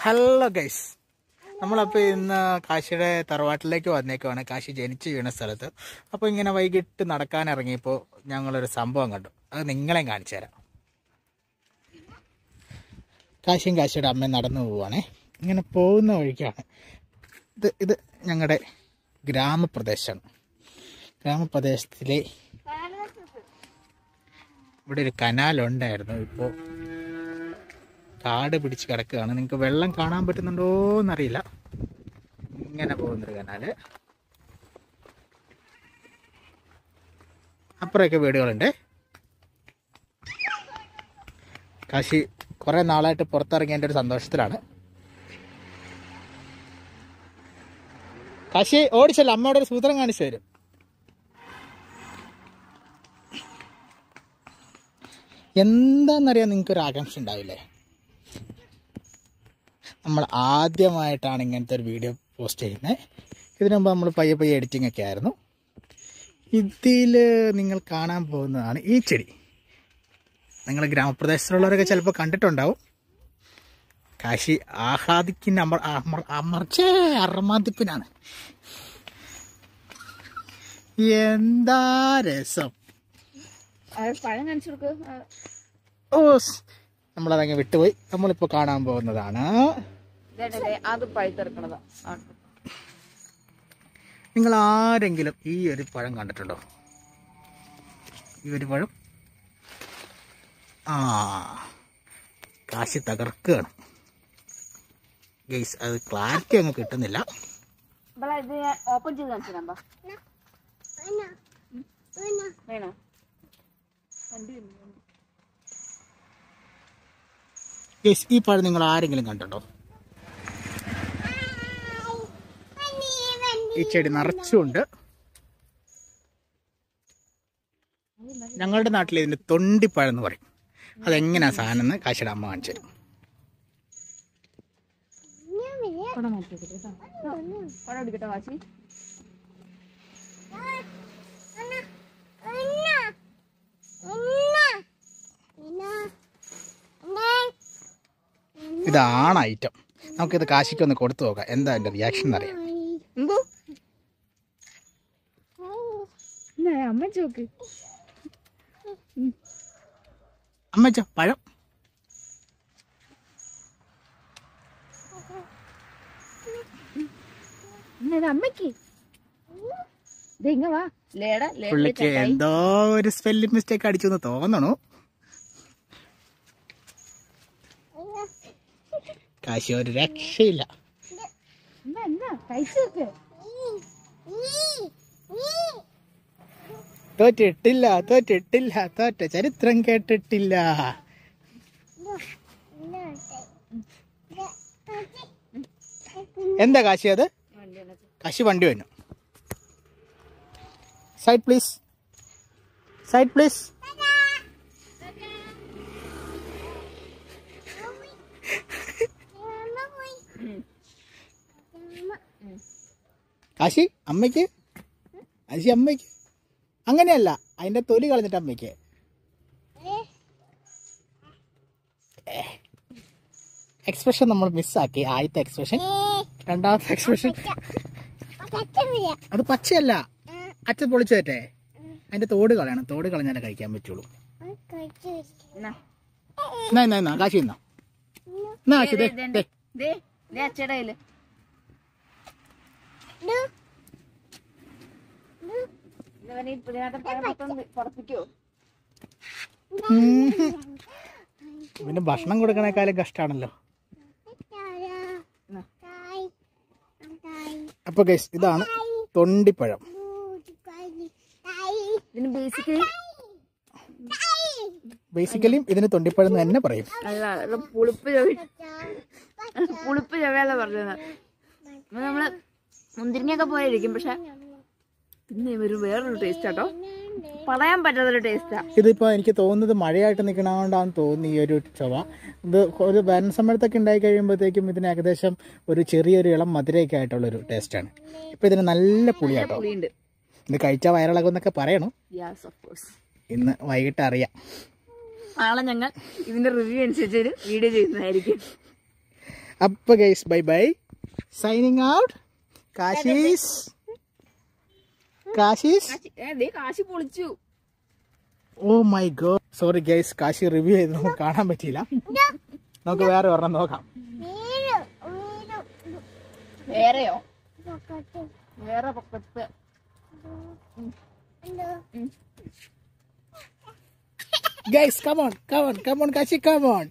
Hello guys, നമ്മളപ്പോൾ ഇന്ന് കാശിയുടെ തറവാട്ടിലേക്ക് വന്നേക്കുവാണ്. കാശി ജനിച്ചു വീണ സ്ഥലത്ത്. അപ്പോൾ ഇങ്ങനെ വൈകിട്ട് നടക്കാൻ ഇറങ്ങിയപ്പോൾ ഞങ്ങളൊരു സംഭവം കണ്ടു. അത് നിങ്ങളെയും കാണിച്ചു തരാം. കാശിയും കാശിയുടെ അമ്മയും നടന്നു പോവുകയാണേ. ഇങ്ങനെ പോകുന്ന വഴിക്കാണ് ഇത് ഞങ്ങളുടെ ഗ്രാമപ്രദേശമാണ്. ഗ്രാമപ്രദേശത്തിലെ ഇവിടെ ഒരു കനാലുണ്ടായിരുന്നു. ഇപ്പോൾ കാട് പിടിച്ച് കിടക്കുകയാണ്. നിങ്ങൾക്ക് വെള്ളം കാണാൻ പറ്റുന്നുണ്ടോ എന്നറിയില്ല. ഇങ്ങനെ പോകുന്നൊരു കനാല്. അപ്പുറമൊക്കെ വീടുകളുണ്ട്. കാശി കുറേ നാളായിട്ട് പുറത്തിറങ്ങിയതിൻ്റെ ഒരു സന്തോഷത്തിലാണ്. കാശി ഓടിച്ചല്ല, അമ്മയുടെ ഒരു സൂത്രം കാണിച്ചു തരും. എന്താണെന്നറിയാൻ നിങ്ങൾക്കൊരു ആകാംക്ഷ ഉണ്ടാവില്ലേ? നമ്മൾ ആദ്യമായിട്ടാണ് ഇങ്ങനത്തെ ഒരു വീഡിയോ പോസ്റ്റ് ചെയ്യുന്നത്. ഇതിനു മുമ്പ് നമ്മൾ പയ്യെ എഡിറ്റിംഗ് ഒക്കെ ആയിരുന്നു. ഇതിൽ നിങ്ങൾ കാണാൻ പോകുന്നതാണ് ഈ ചെടി. നിങ്ങൾ ഗ്രാമപ്രദേശത്തുള്ളവരൊക്കെ ചിലപ്പോൾ കണ്ടിട്ടുണ്ടാവും. കാശി ആഹ്ലാദിക്കുന്ന അർമാദിപ്പിനാണ്. എന്താ രസം! ഓ, നമ്മളതങ്ങ് വിട്ടുപോയി. നമ്മളിപ്പോൾ കാണാൻ പോകുന്നതാണ്. നിങ്ങൾ ആരെങ്കിലും ഈ ഒരു പഴം കണ്ടിട്ടുണ്ടോ? ഈ ഒരു പഴം കാശി തകർക്കുകയാണ് ഗൈസ്. അത് ക്ലാരിറ്റി അങ്ങ് കിട്ടുന്നില്ല. ഗൈസ്, ഈ പഴം നിങ്ങൾ ആരെങ്കിലും കണ്ടിട്ടുണ്ടോ? ഈ ചെടി നിറച്ചുണ്ട്. ഞങ്ങളുടെ നാട്ടിൽ ഇതിന് തൊണ്ടിപ്പഴം എന്ന് പറയും. അതെങ്ങനെയാ സാധനം എന്ന് കാശിയുടെ അമ്മ കാണിച്ചു തരും. ഇതാണ് ഐറ്റം. നമുക്കിത് കാശിക്കൊന്ന് കൊടുത്തു നോക്കാം, എന്താ എൻ്റെ റിയാക്ഷൻ എന്നറിയാം. അമ്മച്ചോ പഴം. പുള്ളിക്ക് എന്തോ ഒരു സ്പെല്ലിംഗ് മിസ്റ്റേക്ക് അടിച്ചു എന്ന് തോന്നണു. കാശി ഒരു രക്ഷയില്ല. തോറ്റിട്ടില്ല, തോറ്റ ചരിത്രം കേട്ടിട്ടില്ല. എന്താ കാശി അത്? കാശി വണ്ടി വന്നു. Side please, side please. Kashi അമ്മയ്ക്ക്, കാശി അമ്മയ്ക്ക്. അങ്ങനെയല്ല, അതിന്റെ തൊലി കളഞ്ഞിട്ട് അമ്മയ്ക്ക്. എക്സ്പ്രഷൻ നമ്മൾ മിസ്സാക്കി. ആദ്യത്തെ എക്സ്പ്രഷൻ, രണ്ടാമത്തെ എക്സ്പ്രഷൻ. അത് പച്ചയല്ല, അച്ഛൻ പൊളിച്ചു തരട്ടെ. അതിന്റെ തോട് കളയണം. തോട് കളഞ്ഞാലേ കഴിക്കാൻ പറ്റുള്ളൂ. കാശി എന്നാ കാശി പിന്നെ ഭക്ഷണം കൊടുക്കണേക്കാളും കഷ്ടാണല്ലോ. അപ്പൊ ഗൈസ്, ഇതാണ് തൊണ്ടിപ്പഴം. ബേസിക്കലി ഇതിന് തൊണ്ടിപ്പഴം എന്ന് തന്നെ പറയും. പുളിപ്പ് ചവയല്ല പറഞ്ഞത്. നമ്മള് മുന്തിരിങ്ങയൊക്കെ പോയിരിക്കും, പക്ഷെ പിന്നെ ഒരു വേറൊരു ടേസ്റ്റ് ആട്ടോ, പറയാൻ പറ്റാത്തൊരു ടേസ്റ്റാ. ഇതിപ്പോ എനിക്ക് തോന്നുന്നത് മഴയായിട്ട് നിൽക്കണോണ്ടാന്ന് തോന്നി ഈ ഒരു ചൊവ. ഇത് ഒരു വേനൽ സമയത്തൊക്കെ ഉണ്ടായി കഴിയുമ്പോഴത്തേക്കും ഇതിന് ഏകദേശം ഒരു ചെറിയൊരു ഇളം മധുരയൊക്കെ ആയിട്ടുള്ളൊരു ടേസ്റ്റാണ്. ഇപ്പൊ ഇതിന് നല്ല പുളിയാട്ടോ. ഇത് കഴിച്ചാൽ വയറിളകുന്നൊക്കെ പറയണു. ഇന്ന് വൈകിട്ട് അറിയാം. നാളെ ഞങ്ങൾ ഇതിന്റെ റിവ്യൂ അനുസരിച്ച് വീഡിയോ ചെയ്യുന്നതായിരിക്കും. അപ്പോൾ guys bye bye, signing out. Kashi Kashi പൊളിച്ചു. Oh my god, sorry guys, Kashi review ചെയ്ത് നമുക്ക് കാണാൻ പറ്റിയില്ല. നമുക്ക് വേറെ ഒരെണ്ണം നോക്കാം. വേറെയോ? വേറെ പൊക്കത്ത്. Guys come on Kashi come on.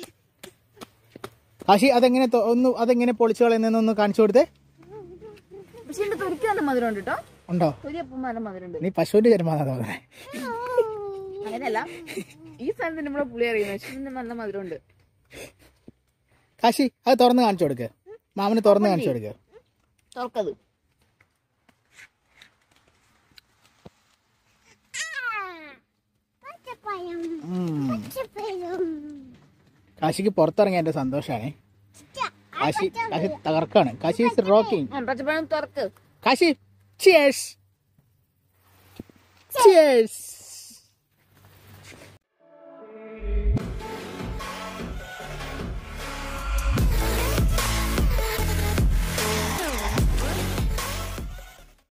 Kashi അതെങ്ങനെ പൊളിച്ചു കളയുന്നൊന്ന് കാണിച്ചു കൊടുത്തേ. പക്ഷെ എന്റെ തൊലിക്ക് നല്ല മധുരം ഉണ്ട് കേട്ടോ. ഉണ്ടോ? തൊലിയപ്പം നല്ല മധുരം ഉണ്ട്. നീ പശുവിന്റെ ചരുമാന്നാ തോന്നേ. അങ്ങനെയല്ല, ഈ സാധനത്തിന് നമ്മളെ പുളി അറിയുന്നത്, പക്ഷെ ഇതിന് നല്ല മധുരം ഉണ്ട്. കാശി അത് തുറന്ന് കാണിച്ചു കൊടുക്ക്, മാമന് തുറന്ന് കാണിച്ചു കൊടുക്ക്. തുറക്കത്. കാശിക്ക് പുറത്തിറങ്ങിയ എന്റെ സന്തോഷാണ്. കാശി തകർക്കാണ്. Kashi is rocking. പച്ചപ്പഴം തുറക്ക്. കാശി ചിയേഴ്സ്.